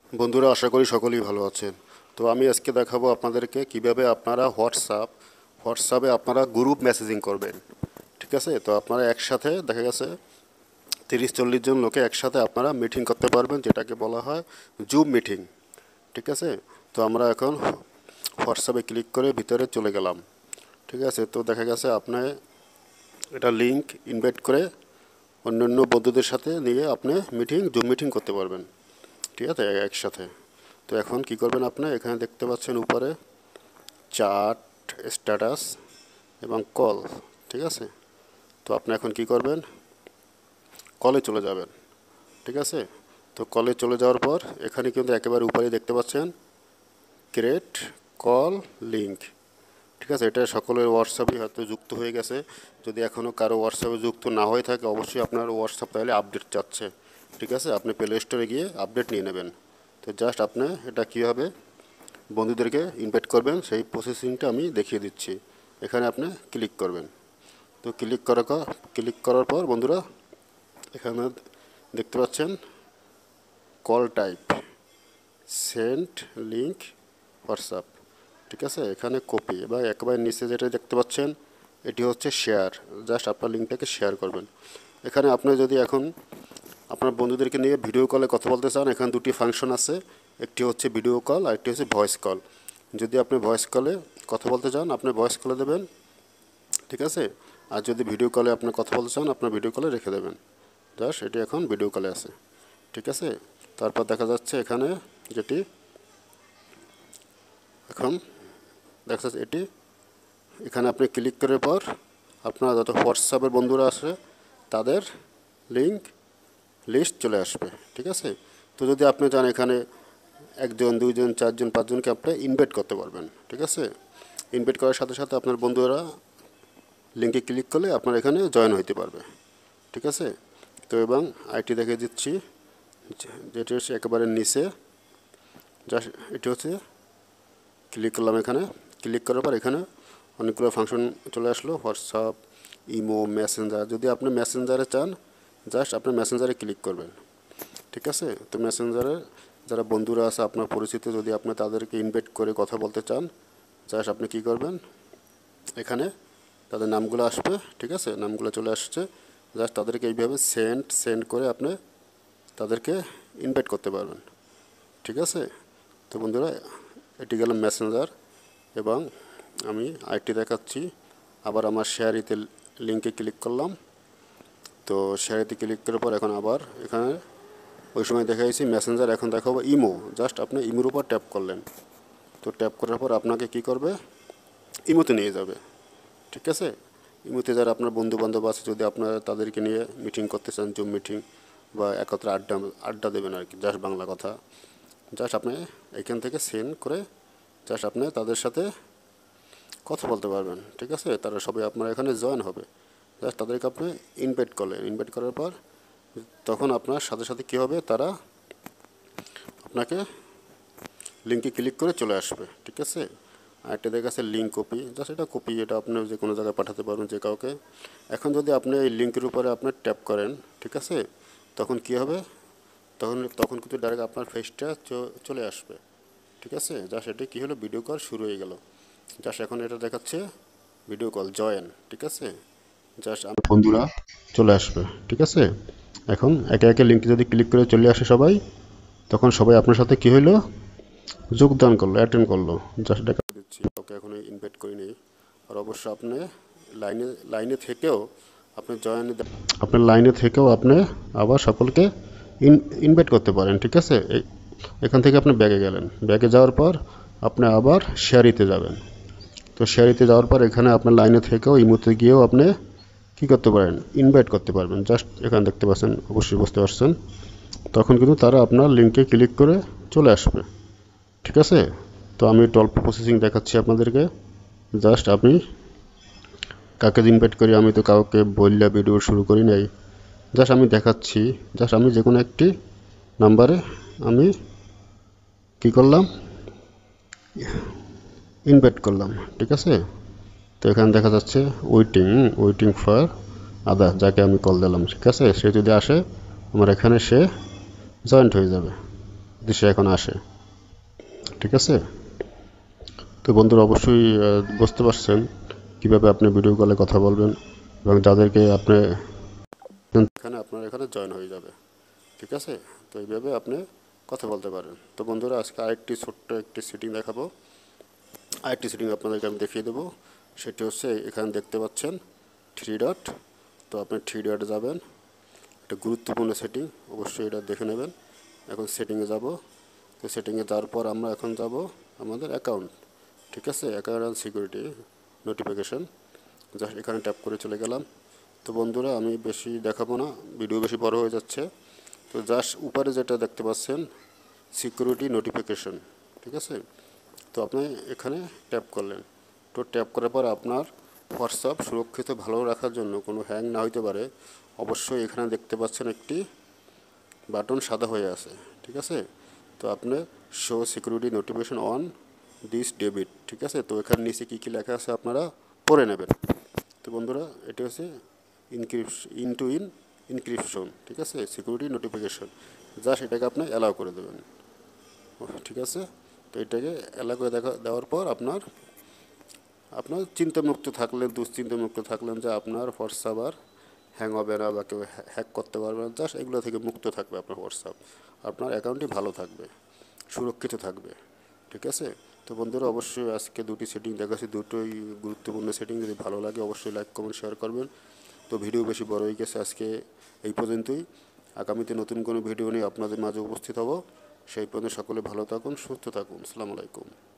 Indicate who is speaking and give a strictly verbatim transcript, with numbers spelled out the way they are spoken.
Speaker 1: বন্ধুরা, আশা করি সকলেই ভালো আছেন। তো আমি আজকে দেখাবো আপনাদেরকে কিভাবে আপনারা হোয়াটসঅ্যাপ হোয়াটসঅ্যাপে আপনারা গ্রুপ মেসেজিং করবেন। ঠিক আছে, তো আপনারা একসাথে দেখা গেছে তিরিশ চল্লিশ জন লোকে একসাথে আপনারা মিটিং করতে পারবেন, যেটাকে বলা হয় জুম মিটিং। ঠিক আছে, তো আমরা এখন হোয়াটসঅ্যাপে ক্লিক করে ভিতরে চলে গেলাম। ঠিক আছে, তো দেখা গেছে আপনি এটা লিঙ্ক ইনভাইট করে অন্যান্য বন্ধুদের সাথে নিয়ে আপনি মিটিং জুম মিটিং করতে পারবেন। ঠিক আছে, একসাথে। তো এখন কি করবেন, আপনি এখানে দেখতে পাচ্ছেন উপরে চ্যাট, স্ট্যাটাস এবং কল। ঠিক আছে, তো আপনি এখন কি করবেন, কলে চলে যাবেন। ঠিক আছে, তো কলে চলে যাওয়ার পর এখানে কিন্তু একেবারে উপরে দেখতে পাচ্ছেন ক্রিয়েট কল লিঙ্ক। ঠিক আছে, এটা সকলের হোয়াটসঅ্যাপে হয়তো যুক্ত হয়ে গেছে। যদি এখনও কারো হোয়াটসঅ্যাপে যুক্ত না হয়ে থাকে, অবশ্যই আপনার হোয়াটসঅ্যাপ তাহলে আপডেট চাচ্ছে। ঠিক আছে, আপনি প্লে স্টোরে গিয়ে আপডেট নিয়ে নেবেন। তো জাস্ট আপনি এটা কীভাবে বন্ধুদেরকে ইনভাইট করবেন সেই প্রসেসিংটা আমি দেখিয়ে দিচ্ছি। এখানে আপনি ক্লিক করবেন। তো ক্লিক করার ক্লিক করার পর বন্ধুরা এখানে দেখতে পাচ্ছেন call type, send link, WhatsApp. ঠিক আছে, এখানে কপি এবং একেবারে নিচে যেটা দেখতে পাচ্ছেন এটি হচ্ছে শেয়ার। জাস্ট আপনার লিঙ্কটাকে শেয়ার করবেন। এখানে আপনি যদি এখন আপনার বন্ধুদেরকে নিয়ে ভিডিও কলে কথা বলতে চান, এখানে দুটি ফাংশন আছে। একটি হচ্ছে ভিডিও কল আর একটি হচ্ছে ভয়েস কল। যদি আপনি ভয়েস কলে কথা বলতে চান, আপনি ভয়েস কলে দেবেন। ঠিক আছে, আর যদি ভিডিও কলে আপনি কথা বলতে চান, আপনার ভিডিও কলে রেখে দেবেন। জাস্ট এটি এখন ভিডিও কলে আছে। ঠিক আছে, তারপর দেখা যাচ্ছে এখানে যেটি এখন দেখা যাচ্ছে এটি এখানে আপনি ক্লিক করার পর আপনার যত হোয়াটসঅ্যাপের বন্ধুরা আছে তাদের লিঙ্ক লিস্ট চলে আসবে। ঠিক আছে, তো যদি আপনি চান এখানে একজন, দুইজন, চারজন, পাঁচজনকে আপনি ইনভাইট করতে পারবেন। ঠিক আছে, ইনভাইট করার সাথে সাথে আপনার বন্ধুরা লিঙ্কে ক্লিক করলে আপনার এখানে জয়েন হইতে পারবে। ঠিক আছে, তো এবং আইটি দেখে দিচ্ছি যেটি হচ্ছে একেবারে নিচে। জাস্ট এটি হচ্ছে ক্লিক করলাম। এখানে ক্লিক করার পর এখানে অনেকগুলো ফাংশন চলে আসলো, হোয়াটসঅ্যাপ, ইমো, মেসেঞ্জার। যদি আপনি মেসেঞ্জারে চান, জাস্ট আপনি মেসেঞ্জারে ক্লিক করবেন। ঠিক আছে, তো মেসেঞ্জারে যারা বন্ধুরা আছে আপনার পরিচিত, যদি আপনি তাদেরকে ইনভাইট করে কথা বলতে চান, জাস্ট আপনি কী করবেন, এখানে তাদের নামগুলো আসবে। ঠিক আছে, নামগুলো চলে আসছে। জাস্ট তাদেরকে এইভাবে সেন্ড সেন্ড করে আপনি তাদেরকে ইনভাইট করতে পারবেন। ঠিক আছে, তো বন্ধুরা এটি গেল মেসেঞ্জার। এবং আমি আইটি দেখাচ্ছি, আবার আমার শেয়ারিতে লিঙ্কে ক্লিক করলাম। তো শেয়ারিতে ক্লিক করার পর এখন আবার এখানে ওই সময় দেখাইছি মেসেঞ্জার, এখন দেখাবো ইমো। জাস্ট আপনি ইমোর উপর ট্যাপ করলেন। তো ট্যাপ করার পর আপনাকে কি করবে, ইমোতে নিয়ে যাবে। ঠিক আছে, ইমোতে যারা আপনার বন্ধু বান্ধব আছে, যদি আপনারা তাদেরকে নিয়ে মিটিং করতে চান, জুম মিটিং বা একত্রে আড্ডা আড্ডা দেবেন আর কি, জাস্ট বাংলা কথা, জাস্ট আপনি এখান থেকে সেন্ড করে জাস্ট আপনি তাদের সাথে কথা বলতে পারবেন। ঠিক আছে, তারা সবাই আপনার এখানে জয়েন হবে। জাস্ট তাদেরকে আপনি ইনভাইট করলেন। ইনভাইট করার পর তখন আপনার সাথে সাথে কী হবে, তারা আপনাকে লিঙ্কে ক্লিক করে চলে আসবে। ঠিক আছে, আর একটা দেখা আছে লিঙ্ক কপি। জাস্ট এটা কপি, এটা আপনি যে কোনো জায়গায় পাঠাতে পারবেন যে কাউকে। এখন যদি আপনি এই লিঙ্কের উপরে আপনি ট্যাপ করেন, ঠিক আছে, তখন কী হবে, তখন তখন কিন্তু ডাইরেক্ট আপনার ফেসটা চলে আসবে। ঠিক আছে, জাস্ট এটি কী হলো, ভিডিও কল শুরু হয়ে গেল। জাস্ট এখন এটা দেখাচ্ছে ভিডিও কল জয়েন। ঠিক আছে, জাস্ট আমার বন্ধুরা চলে আসবে। ঠিক আছে, এখন একে একে লিঙ্কে যদি ক্লিক করে চলে আসে সবাই, তখন সবাই আপনার সাথে কী হইলো, যোগদান করলো, অ্যাটেন্ড করলো। জাস্ট দেখা দিচ্ছি, ওকে এখন ইনভাইট করিনি। আর অবশ্য আপনি লাইনে লাইনে থেকেও আপনি জয়েন আপনার লাইনে থেকেও আপনি আবার সকলকে ইন ইনভাইট করতে পারেন। ঠিক আছে, এখান থেকে আপনি ব্যাগে গেলেন, ব্যাগে যাওয়ার পর আপনি আবার শেয়ারিতে যাবেন। তো শেয়ারিতে যাওয়ার পর এখানে আপনার লাইনে থেকেও ইমোতে গিয়েও আপনি কী করতে পারেন, ইনভাইট করতে পারবেন। জাস্ট এখানে দেখতে পাচ্ছেন, অবশ্যই বুঝতে পারছেন। তখন কিন্তু তারা আপনার লিঙ্কে ক্লিক করে চলে আসবে। ঠিক আছে, তো আমি অল্প প্রসেসিং দেখাচ্ছি আপনাদেরকে। জাস্ট আমি কাকে ইনভাইট করি, আমি তো কাউকে বললে ভিডিও শুরু করি নাই। জাস্ট আমি দেখাচ্ছি, জাস্ট আমি যে কোনো একটি নাম্বারে আমি কি করলাম, ইনভাইট করলাম। ঠিক আছে, তো এখানে দেখা যাচ্ছে ওয়েটিং ওয়েটিং ফর আদার, যাকে আমি কল দিলাম। ঠিক আছে, সে যদি আসে আমার এখানে সে জয়েন্ট হয়ে যাবে। দেশে এখন আসে। ঠিক আছে? তো বন্ধুরা অবশ্যই বুঝতে পারছেন কিভাবে আপনি ভিডিও কলে কথা বলবেন এবং যাদেরকে আপনি এখানে আপনার এখানে জয়েন হয়ে যাবে। ঠিক আছে? তো এইভাবে আপনি কথা বলতে পারেন। তো বন্ধুরা আজকে আরেকটি ছোট্ট একটি সেটিং দেখাবো। আরেকটি সেটিং আপনাদেরকে আমি দেখিয়ে দেবো। সেটি হচ্ছে এখানে দেখতে পাচ্ছেন থ্রি ডট। তো আপনি থ্রি ডটে যাবেন, এটা গুরুত্বপূর্ণ সেটিং, অবশ্যই এটা দেখে নেবেন। এখন সেটিংয়ে যাব। তো সেটিংয়ে যাওয়ার পর আমরা এখন যাব আমাদের অ্যাকাউন্ট। ঠিক আছে? Account and security notification, just এখানে ট্যাপ করে চলে গেলাম। তো বন্ধুরা আমি বেশি দেখাবো না, ভিডিও বেশি বড় হয়ে যাচ্ছে। তো জাস্ট উপরে যেটা দেখতে পাচ্ছেন সিকিউরিটি নোটিফিকেশন, ঠিক আছে? তো আপনি এখানে ট্যাপ করলেন। তো ট্যাপ করার পর আপনার হোয়াটসঅ্যাপ সুরক্ষিত ভালো রাখার জন্য কোনো হ্যাং না হইতে পারে, অবশ্যই এখানে দেখতে পাচ্ছেন একটি বাটন সাদা হয়ে আছে। ঠিক আছে? তো আপনি show security notification on this debit. ঠিক আছে? তো এখানে নিচে কী কী লেখা আছে আপনারা পড়ে নেবেন। তো বন্ধুরা এটি হচ্ছে encryption end to end encryption. ঠিক আছে? সিকিউরিটি নোটিফিকেশন, জাস্ট এটাকে আপনি অ্যালাউ করে দেবেন। ঠিক আছে? তো এটাকে অ্যালাউ করে দেখা দেওয়ার পর আপনার আপনার চিন্তামুক্ত থাকলেন, দুশ্চিন্তামুক্ত থাকলেন যে আপনার হোয়াটসঅ্যাপ আর হ্যাং হবে না বা কেউ হ্যাক করতে পারবে না। জাস্ট এগুলো থেকে মুক্ত থাকবে আপনার হোয়াটসঅ্যাপ, আপনার অ্যাকাউন্টটি ভালো থাকবে, সুরক্ষিত থাকবে। ঠিক আছে? তো বন্ধুরা অবশ্যই আজকে দুটি সেটিং দেখাচ্ছি, দুটোই গুরুত্বপূর্ণ সেটিং। যদি ভালো লাগে অবশ্যই লাইক কমেন্ট শেয়ার করবেন। তো ভিডিও বেশি বড় হয়ে গেছে, আজকে এই পর্যন্তই। আগামীতে নতুন কোনো ভিডিও নিয়ে আপনাদের মাঝে উপস্থিত হব। সেই পর্যন্ত সকলে ভালো থাকুন, সুস্থ থাকুন। আসসালামু আলাইকুম।